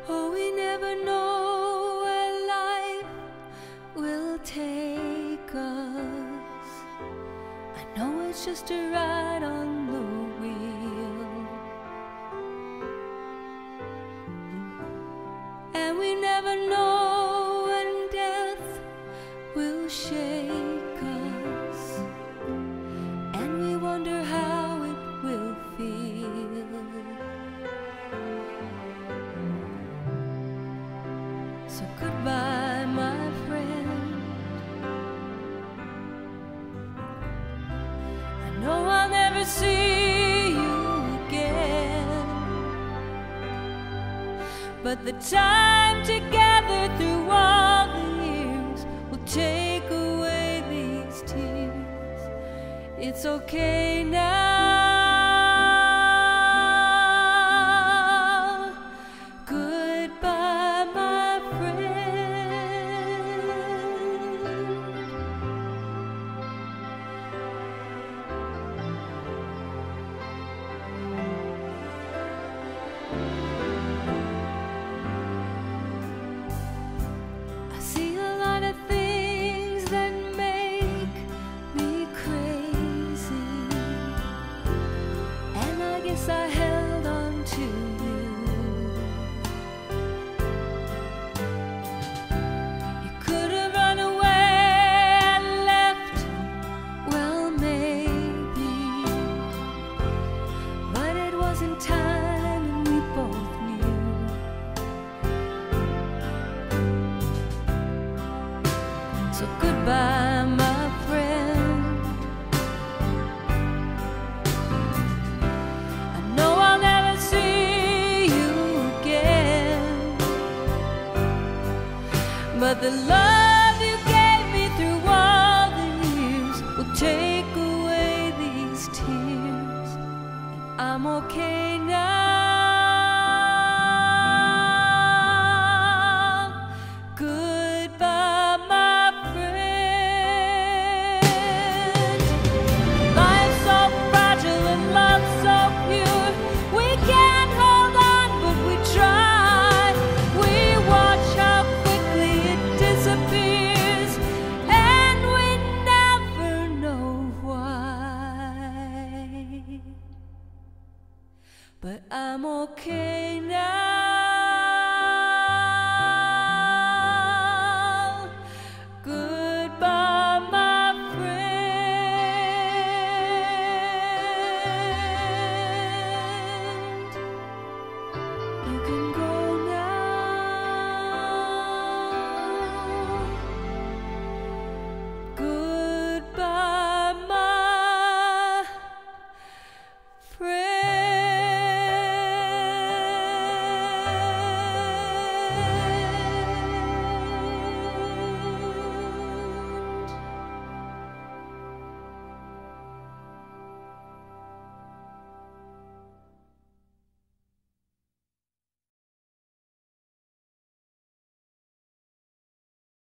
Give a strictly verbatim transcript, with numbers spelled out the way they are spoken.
Oh, we never know where life will take us. I know it's just a ride on the wheel, and we never know when death will shake us, and we wonder how it will feel. So goodbye, my friend. I know I'll never see you again, but the time together through all the years will take away these tears. It's okay now. Goodbye, my friend. I see a lot of things that make me crazy, and I guess I held on to you. You could have run away and left, well, maybe, but it wasn't time, and we both knew. So goodbye, my friend. I know I'll never see you again, but the love you gave me through all the years will take away these tears, and I'm okay now. Goodbye, my friend. Life's so fragile and love's so pure. We can't hold on, but we try. We watch how quickly it disappears, and we never know why. But I'm okay now.